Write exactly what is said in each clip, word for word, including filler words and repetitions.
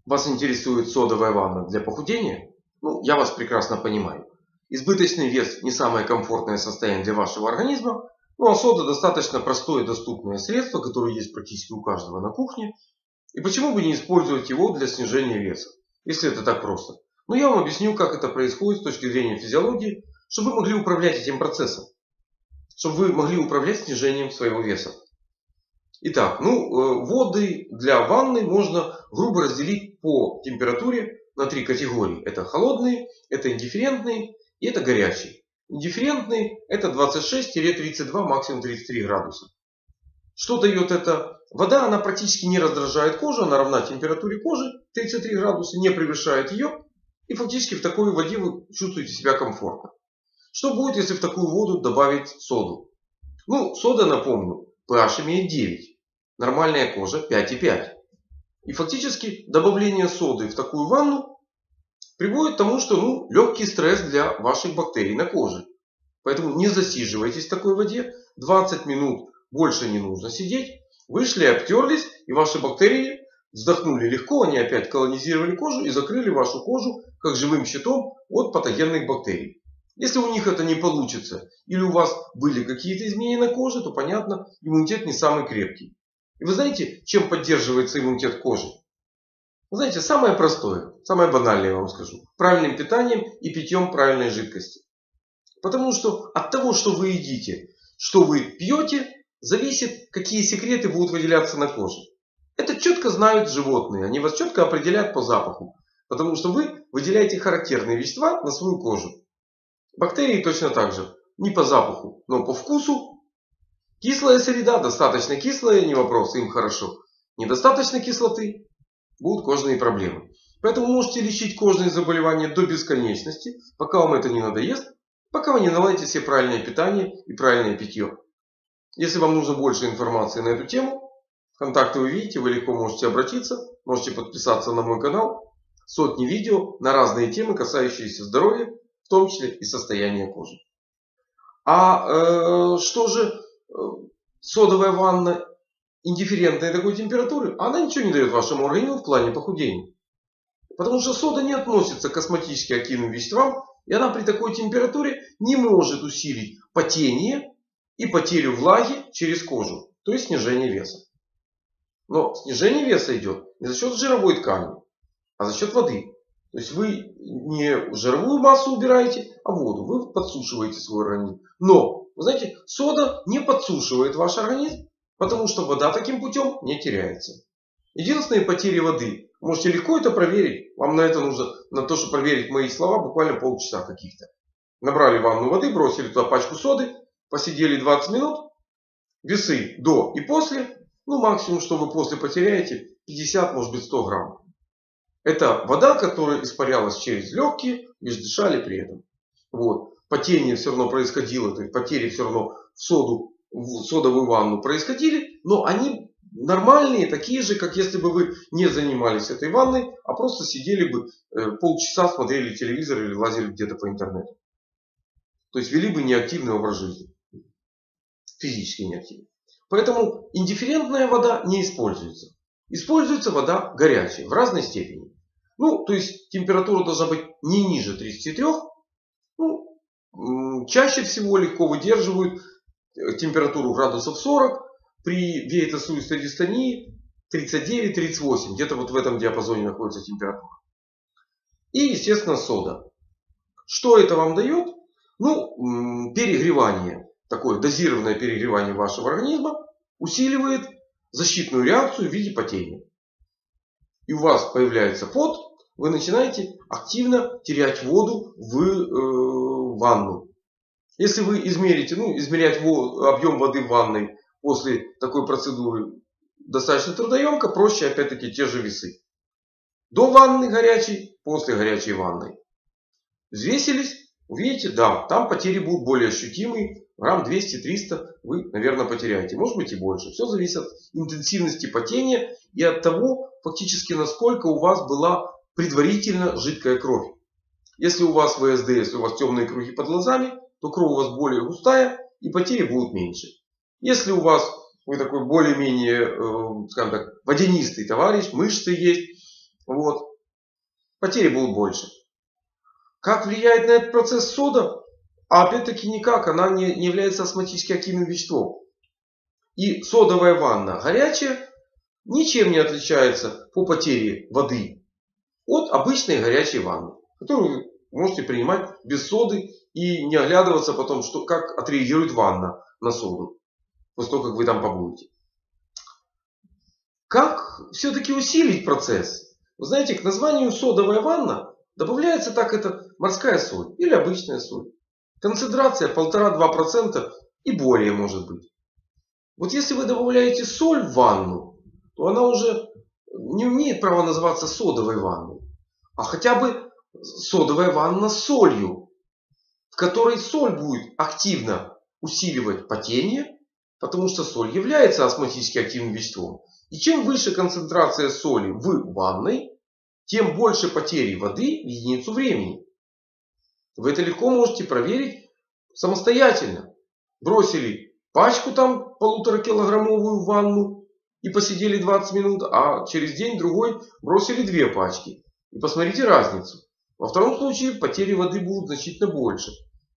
Вас интересует содовая ванна для похудения? Ну, я вас прекрасно понимаю. Избыточный вес не самое комфортное состояние для вашего организма. Ну а сода достаточно простое и доступное средство, которое есть практически у каждого на кухне. И почему бы не использовать его для снижения веса, если это так просто? Но я вам объясню, как это происходит с точки зрения физиологии, чтобы вы могли управлять этим процессом. Чтобы вы могли управлять снижением своего веса. Итак, ну, воды для ванны можно грубо разделить по температуре на три категории. Это холодные, это индифферентные и это горячие. Индифферентные это двадцать шесть - тридцать два, максимум тридцать три градуса. Что дает эта вода? Она практически не раздражает кожу, она равна температуре кожи тридцать три градуса, не превышает ее. И фактически в такой воде вы чувствуете себя комфортно. Что будет, если в такую воду добавить соду? Ну, сода, напомню, pH имеет девять. Нормальная кожа пять и пять. И фактически добавление соды в такую ванну приводит к тому, что ну, легкий стресс для ваших бактерий на коже. Поэтому не засиживайтесь в такой воде. двадцать минут больше не нужно сидеть. Вышли, обтерлись, и ваши бактерии вздохнули легко. Они опять колонизировали кожу и закрыли вашу кожу как живым щитом от патогенных бактерий. Если у них это не получится, или у вас были какие-то изменения на коже, то понятно, иммунитет не самый крепкий. И вы знаете, чем поддерживается иммунитет кожи? Вы знаете, самое простое, самое банальное я вам скажу. Правильным питанием и питьем правильной жидкости. Потому что от того, что вы едите, что вы пьете, зависит, какие секреты будут выделяться на коже. Это четко знают животные. Они вас четко определяют по запаху. Потому что вы выделяете характерные вещества на свою кожу. Бактерии точно так же. Не по запаху, но по вкусу. Кислая среда, достаточно кислая, не вопрос, им хорошо. Недостаточно кислоты, будут кожные проблемы. Поэтому можете лечить кожные заболевания до бесконечности, пока вам это не надоест, пока вы не наладите себе правильное питание и правильное питье. Если вам нужно больше информации на эту тему, контакты вы видите, вы легко можете обратиться, можете подписаться на мой канал. Сотни видео на разные темы, касающиеся здоровья, в том числе и состояния кожи. А э, что же... Содовая ванна индифферентной такой температуры, она ничего не дает вашему организму в плане похудения. Потому что сода не относится к косметически активным веществам, и она при такой температуре не может усилить потение и потерю влаги через кожу, то есть снижение веса. Но снижение веса идет не за счет жировой ткани, а за счет воды. То есть вы не жировую массу убираете, а воду. Вы подсушиваете свой организм. Но, вы знаете, сода не подсушивает ваш организм, потому что вода таким путем не теряется. Единственные потери воды. Можете легко это проверить. Вам на это нужно, на то, чтобы проверить мои слова, буквально полчаса каких-то. Набрали ванну воды, бросили туда пачку соды, посидели двадцать минут. Весы до и после. Ну, максимум, что вы после потеряете, пятьдесят, может быть, сто грамм. Это вода, которая испарялась через легкие, лишь дышали при этом. Вот. Потение все равно происходило, то есть потери все равно в соду, в содовую ванну происходили, но они нормальные, такие же, как если бы вы не занимались этой ванной, а просто сидели бы э, полчаса, смотрели телевизор или лазили где-то по интернету. То есть вели бы неактивный образ жизни. Физически неактивный. Поэтому индифферентная вода не используется. Используется вода горячая в разной степени. Ну, то есть температура должна быть не ниже тридцати трёх. Ну, чаще всего легко выдерживают температуру градусов сорок. При веетосуистой дистонии тридцать девять - тридцать восемь. Где-то вот в этом диапазоне находится температура. И, естественно, сода. Что это вам дает? Ну, перегревание. Такое дозированное перегревание вашего организма усиливает защитную реакцию в виде потения. И у вас появляется пот, вы начинаете активно терять воду в э, ванну. Если вы измерите, ну, измерять воду, объем воды в ванной после такой процедуры достаточно трудоемко, проще опять-таки те же весы. До ванны горячей, после горячей ванны. Взвесились, увидите, да, там потери будут более ощутимые. Грамм двести - триста вы, наверное, потеряете. Может быть и больше. Все зависит от интенсивности потения и от того, фактически, насколько у вас была предварительно жидкая кровь. Если у вас вэ эс дэ, если у вас темные круги под глазами, то кровь у вас более густая и потери будут меньше. Если у вас вы такой более-менее, э, скажем так, водянистый товарищ, мышцы есть, Вот. Потери будут больше. Как влияет на этот процесс сода? А опять-таки никак. Она не, не является осмотически активным веществом. И содовая ванна горячая ничем не отличается по потере воды от обычной горячей ванны, которую вы можете принимать без соды и не оглядываться потом, что, как отреагирует ванна на соду, после того, как вы там побудете. Как все-таки усилить процесс? Вы знаете, к названию содовая ванна добавляется так это морская соль или обычная соль. Концентрация полтора-два процента и более может быть. Вот если вы добавляете соль в ванну, то она уже не имеет права называться содовой ванной, а хотя бы содовая ванна с солью, в которой соль будет активно усиливать потение, потому что соль является осмотически активным веществом. И чем выше концентрация соли в ванной, тем больше потери воды в единицу времени. Вы это легко можете проверить самостоятельно. Бросили пачку там полуторакилограммовую в ванну и посидели двадцать минут, а через день-другой бросили две пачки. И посмотрите разницу. Во втором случае потери воды будут значительно больше.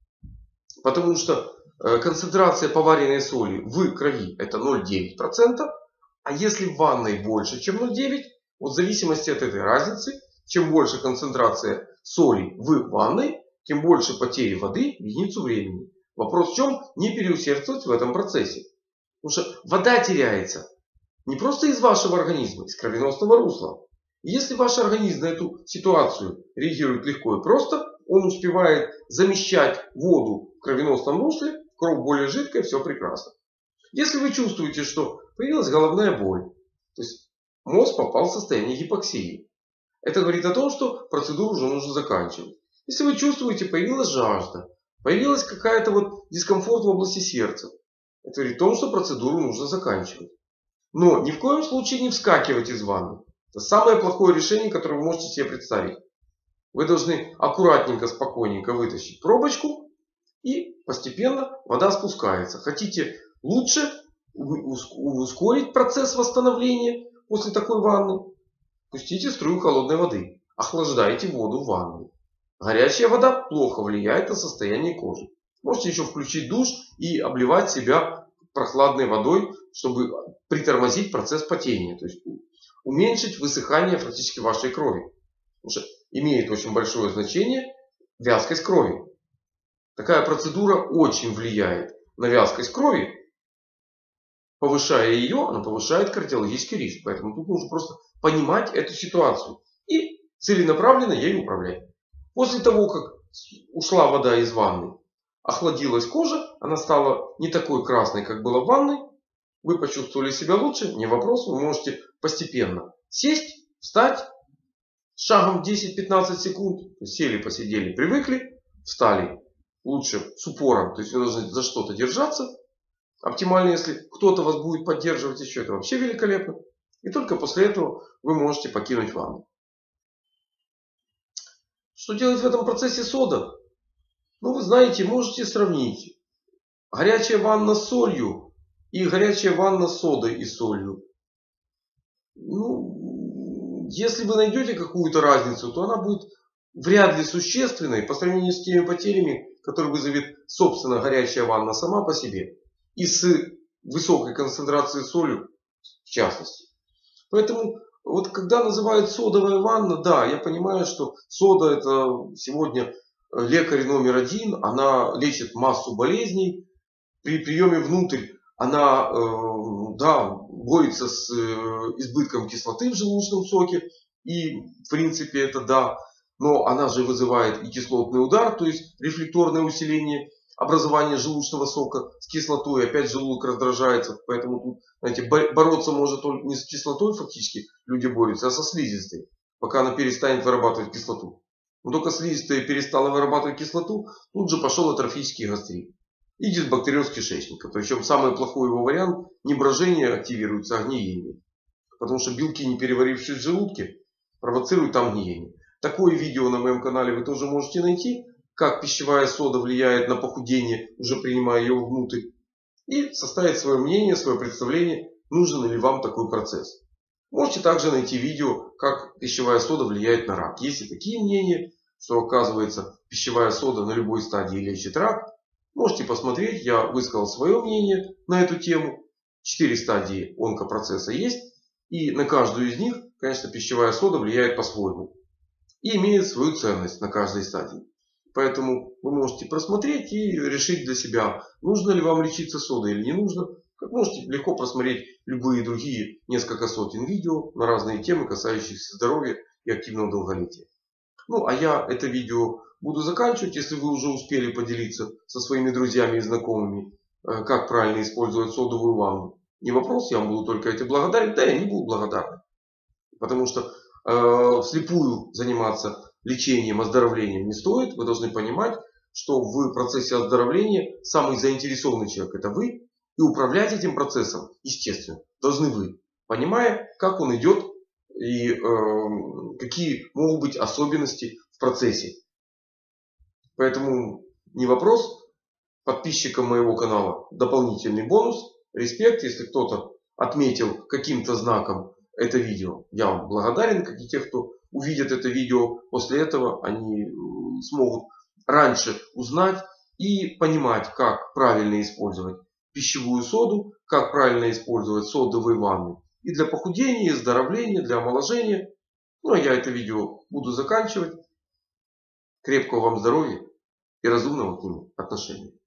Потому что концентрация поваренной соли в крови это ноль целых девять десятых процента. А если в ванной больше, чем ноль целых девять десятых, вот в зависимости от этой разницы, чем больше концентрация соли в ванной, тем больше потери воды в единицу времени. Вопрос в чем? Не переусердствовать в этом процессе. Потому что вода теряется не просто из вашего организма, из кровеносного русла. И если ваш организм на эту ситуацию реагирует легко и просто, он успевает замещать воду в кровеносном русле, кровь более жидкая, все прекрасно. Если вы чувствуете, что появилась головная боль, то есть мозг попал в состояние гипоксии, это говорит о том, что процедуру уже нужно заканчивать. Если вы чувствуете, появилась жажда, появилась какая-то вот дискомфорт в области сердца, это говорит о том, что процедуру нужно заканчивать. Но ни в коем случае не вскакивать из ванны. Это самое плохое решение, которое вы можете себе представить. Вы должны аккуратненько, спокойненько вытащить пробочку, и постепенно вода спускается. Хотите лучше ускорить процесс восстановления после такой ванны? Пустите струю холодной воды. Охлаждайте воду в ванной. Горячая вода плохо влияет на состояние кожи. Можете еще включить душ и обливать себя прохладной водой, чтобы притормозить процесс потения. То есть уменьшить высыхание фактически вашей крови. Потому что имеет очень большое значение вязкость крови. Такая процедура очень влияет на вязкость крови. Повышая ее, она повышает кардиологический риск. Поэтому тут нужно просто понимать эту ситуацию и целенаправленно ею управлять. После того, как ушла вода из ванны, охладилась кожа, она стала не такой красной, как была в ванной. Вы почувствовали себя лучше, не вопрос, вы можете постепенно сесть, встать с шагом десять-пятнадцать секунд. Сели, посидели, привыкли, встали лучше с упором, то есть вы должны за что-то держаться. Оптимально, если кто-то вас будет поддерживать еще, это вообще великолепно. И только после этого вы можете покинуть ванну. Что делать в этом процессе сода? Ну, вы знаете, можете сравнить горячая ванна с солью и горячая ванна с содой и солью. Ну, если вы найдете какую-то разницу, то она будет вряд ли существенной по сравнению с теми потерями, которые вызовет, собственно, горячая ванна сама по себе. И с высокой концентрацией соли в частности. Поэтому вот когда называют содовая ванна, да, я понимаю, что сода это сегодня лекарь номер один. Она лечит массу болезней. При приеме внутрь она э, да, борется с э, избытком кислоты в желудочном соке. И в принципе это да. Но она же вызывает и кислотный удар, то есть рефлекторное усиление образования желудочного сока с кислотой. Опять желудок раздражается. Поэтому тут, знаете, бороться может только не с кислотой фактически люди борются, а со слизистой. Пока она перестанет вырабатывать кислоту. Но только слизистая перестала вырабатывать кислоту, тут же пошел атрофический гастрит. И дисбактериоз кишечника. Причем самый плохой его вариант не брожение активируется, а гниение. Потому что белки, не переварившись в желудке, провоцируют там гниение. Такое видео на моем канале вы тоже можете найти. Как пищевая сода влияет на похудение, уже принимая ее внутрь. И составить свое мнение, свое представление, нужен ли вам такой процесс. Можете также найти видео, как пищевая сода влияет на рак. Есть и такие мнения, что оказывается пищевая сода на любой стадии лечит рак. Можете посмотреть, я высказал свое мнение на эту тему. Четыре стадии онкопроцесса есть. И на каждую из них, конечно, пищевая сода влияет по-своему. И имеет свою ценность на каждой стадии. Поэтому вы можете просмотреть и решить для себя, нужно ли вам лечиться содой или не нужно. Как можете легко просмотреть любые другие несколько сотен видео на разные темы, касающиеся здоровья и активного долголетия. Ну, а я это видео буду заканчивать. Если вы уже успели поделиться со своими друзьями и знакомыми, как правильно использовать содовую ванну, не вопрос, я вам буду только этим благодарен. Да, я не буду благодарен. Потому что э, вслепую заниматься лечением, оздоровлением не стоит. Вы должны понимать, что в процессе оздоровления самый заинтересованный человек — это вы. И управлять этим процессом, естественно, должны вы, понимая, как он идет и э, какие могут быть особенности в процессе. Поэтому не вопрос. Подписчикам моего канала дополнительный бонус. Респект, если кто-то отметил каким-то знаком это видео. Я вам благодарен, как и те, кто увидят это видео. После этого они смогут раньше узнать и понимать, как правильно использовать пищевую соду, как правильно использовать содовые ванны. И для похудения, и оздоровления, для омоложения. Ну а я это видео буду заканчивать. Крепкого вам здоровья и разумного к нему отношения.